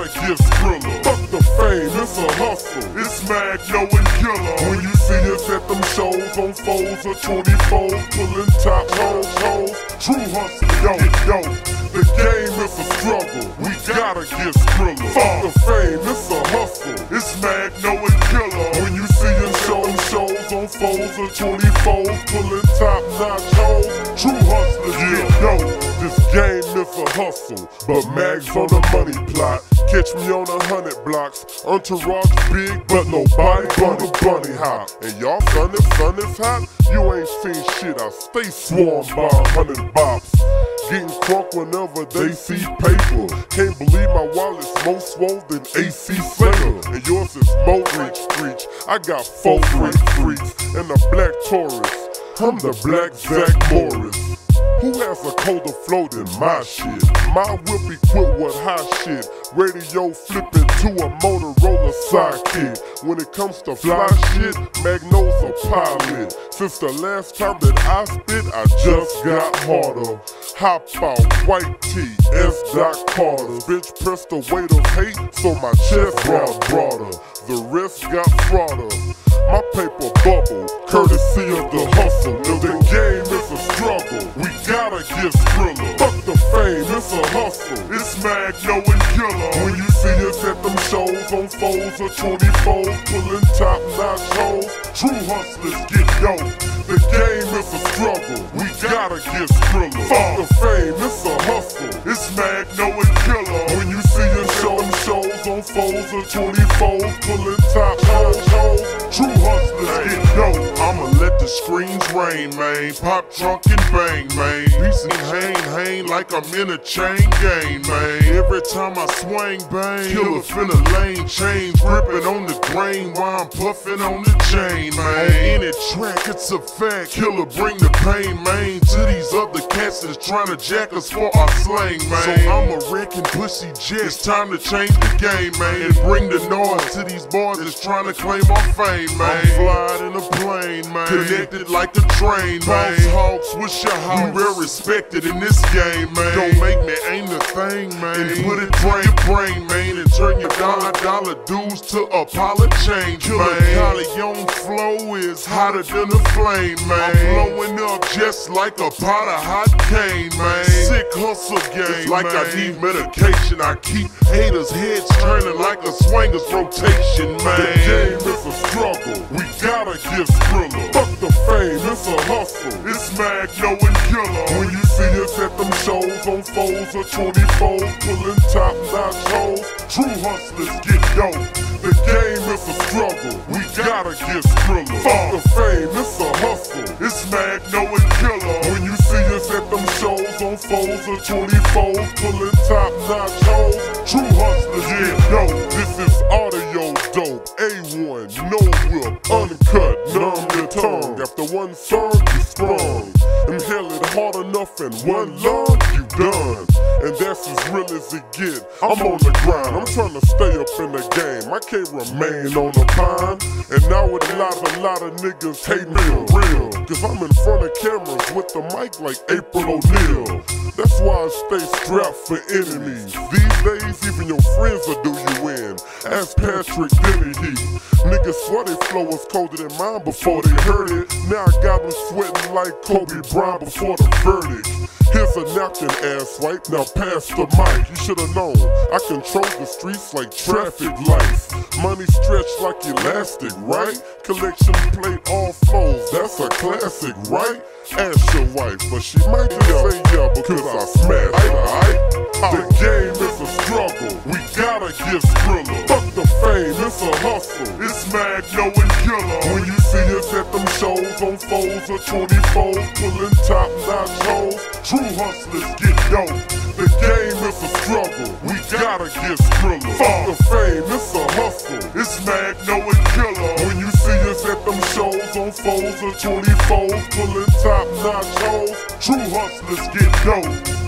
gotta get Skrilla. Fuck the fame, it's a hustle. It's Magno and Killer. When you see us at them shows on foes or 24, pulling top hoes, true hustle, yo. The game is a struggle, we gotta get Skrilla. Fuck the fame, it's a hustle. It's Magno and Killer. When you see us on shows on foes or 24, pulling top-notch hoes, true hustlers, yo. This game is a hustle, but Mag's on the money plot. Catch me on 100 blocks, entourage big, but nobody bunny hop. And y'all son is hot, you ain't seen shit, I stay swarmed by 100 bops. Getting crunk whenever they see paper. Can't believe my wallet's more swole than AC Slater. And yours is more rich. I got 4 freaks and a black Taurus. I'm the black Zach Morris. Who has a colder flow than my shit? My whip equipped with hot shit. Radio flipping to a Motorola sidekick. When it comes to fly shit, Magno's a pilot. Since the last time that I spit, I just got harder. Hop out, white tee, S. Doc Carter. Bitch pressed the weight of hate, so my chest got broader. The rest got frauder. My paper bubble, courtesy of the hustle. The game is a struggle, we gotta get Skrilla. Fuck the fame, it's a hustle. It's Magno and Killer. When you see us at them shows on foes or 24, pulling top-notch hoes, true hustlers get dope. The game is a struggle, we gotta get Skrilla. Fuck the fame, it's a hustle. It's Magno and Killer. When you see us on shows on foes or 24, pulling top-notch hoes, true hustlers get dope. I'ma let the screams rain, man. Pop trunk and bang, man. Piece and hang like I'm in a chain gang, man. Every time I swing, bang. Killer finna lane change, gripping on the grain while I'm puffing on the chain, man. In it track, it's a fact. Killer bring the pain, man. To these other cats that's trying to jack us for our slang, man. So I'ma wreck and pussy jet. It's time to change the game, man. And bring the noise to these boys that's trying to claim our fame, man. I'm flying in a plane, man. Connected like a train, man. Hogs, what's your house? We real respected in this game, man. Don't make me aim the thing, man. And put it in your brain, man. And turn your dollar dues to a pilot change, man. Callion flow is hotter than a flame, man. I'm blowing up just like a pot of hot cane, man. Sick hustle game, it's like man. I need medication. I keep haters' heads turning like a swinger's rotation, man. The game is a struggle, we gotta get Skrilla. Fuck the fame, it's a hustle. It's Magno and Killer. When you see us at them shows on foes or 24, pulling top-notch hoes, true hustlers get dope. The game is a struggle, we gotta get Skrilla. Fuck the fame, it's a hustle. It's Magno and Killer. When you see us at them shows on foes or 24, pulling top-notch hoes, true hustlers get dope. This is audio dope, A1, no whip, uncut, numb your tongue. After one song, you sprung. Inhale it hard enough and one lung, you done. And that's as real as it get. I'm on the grind, I'm trying to stay up in the game. I can't remain on the pine. And now with a lot of niggas hate me for real. Cause I'm in front of cameras with the mic like April O'Neil. That's why I stay strapped for enemies. These days, even your friends will do you in. Ask Patrick Dennehy. Niggas swear their flow was colder than mine before they heard it. Now I got them sweating like Kobe Bryant before the verdict. Here's a napkin, ass wipe, now pass the mic. You should've known, I control the streets like traffic lights. Money stretched like elastic, right? Collection plate all flows, that's a classic, right? Ask your wife, but she might just say yeah because I smashed her, aight? The game is a struggle, we gotta get Skrilla. Fuck the fame, it's a hustle. It's Magno and Killer. When you see us at them shows on foes or 24, pulling top-notch hoes, true hustlers get dope. The game is a struggle, we gotta get Skrilla. Fuck the fame, it's a hustle. It's Magno and Killer. When you see us at them shows on foes or 24, pulling top-notch hoes, true hustlers get dope.